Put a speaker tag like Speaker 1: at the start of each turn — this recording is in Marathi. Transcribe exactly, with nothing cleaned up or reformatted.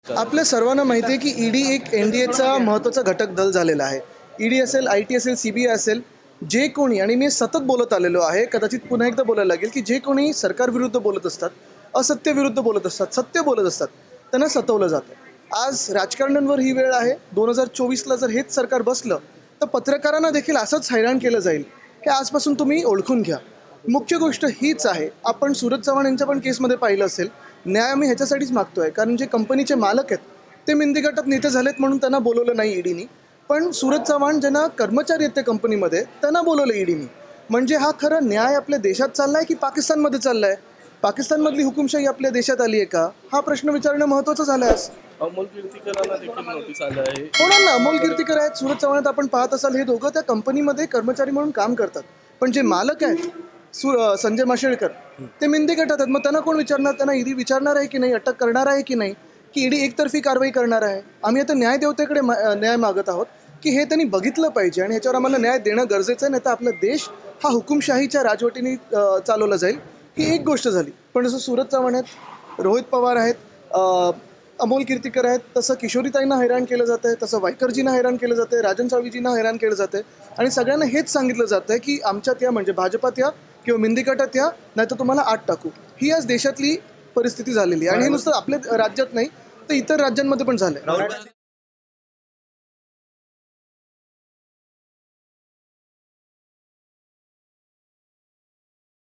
Speaker 1: आपल्या सर्वांना माहिती आहे की ईडी एक एनडीएचा महत्त्वाचा घटक दल झालेला आहे. ईडी असेल, आय टी असेल, सीबीआय असेल, जे कोणी, आणि मी सतत बोलत आलेलो आहे, कदाचित पुन्हा एकदा बोलायला लागेल की जे कोणी सरकारविरुद्ध बोलत असतात, असत्यविरुद्ध बोलत असतात, सत्य बोलत असतात, त्यांना सतवलं जातं. आज राजकारण्यांवर ही वेळ आहे. दोन हजार चोवीसला जर हेच सरकार बसलं तर पत्रकारांना देखील असंच हैराण केलं जाईल. हे आजपासून तुम्ही ओळखून घ्या. मुख्य गोष्ट हीच आहे, आपण सूरज चव्हाण यांच्या पण केसमध्ये पाहिलं असेल, न्याय आम्ही ह्याच्यासाठीच मागतोय कारण जे कंपनीचे मालक आहेत ते मिंदी गटात नेते झालेत म्हणून त्यांना बोलवलं नाही ईडीनी, पण सूरज चव्हाण ज्यांना कर्मचारी आहेत त्या कंपनीमध्ये त्यांना बोलवलं ईडीनी. म्हणजे हा खरा न्याय आपल्या देशात चाललाय की पाकिस्तानमध्ये चाललाय? पाकिस्तानमधली हुकुमशाही आपल्या देशात आली आहे का? हा प्रश्न विचारणं महत्त्वाचं झालं आहे.
Speaker 2: अमोल कीर्तीकरांना देखील नोटीस आलं आहे.
Speaker 1: होणार ना, अमोल कीर्तीकर आहेत, सूरज चव्हाण आपण पाहत असाल, हे दोघं त्या कंपनीमध्ये कर्मचारी म्हणून काम करतात, पण जे मालक आहेत सु संजय माशेलकर ते मिंदी गटात आहेत. मग त्यांना कोण विचारणार? त्यांना ईडी विचारणार आहे की नाही, अटक करणार आहे की नाही, की ईडी एकतर्फी कारवाई करणार आहे? आम्ही आता न्यायदेवतेकडे न्याय मागत आहोत की हे त्यांनी बघितलं पाहिजे आणि ह्याच्यावर आम्हाला न्याय देणं गरजेचं आहे, नाही तर आपला देश हा हुकुमशाहीच्या राजवटीने चालवला जाईल. ही एक गोष्ट झाली. पण जसं सूरज चव्हाण आहेत, रोहित पवार आहेत, अमोल कीर्तीकर आहेत, तसं किशोरीताईंना हैराण केलं जातं आहे, तसं वायकरजींना हैराण केलं जातं आहे, राजन साळवीजींना हैराण केलं जातं आहे, आणि सगळ्यांना हेच सांगितलं जातं आहे की आमच्यात या, म्हणजे भाजपात या किंवा मिंदी गटात या, नाही तर तुम्हाला आत टाकू. ही आज देशातली परिस्थिती झालेली आहे आणि हे नुसतं आपल्या राज्यात नाही तर इतर राज्यांमध्ये पण झालं आहे.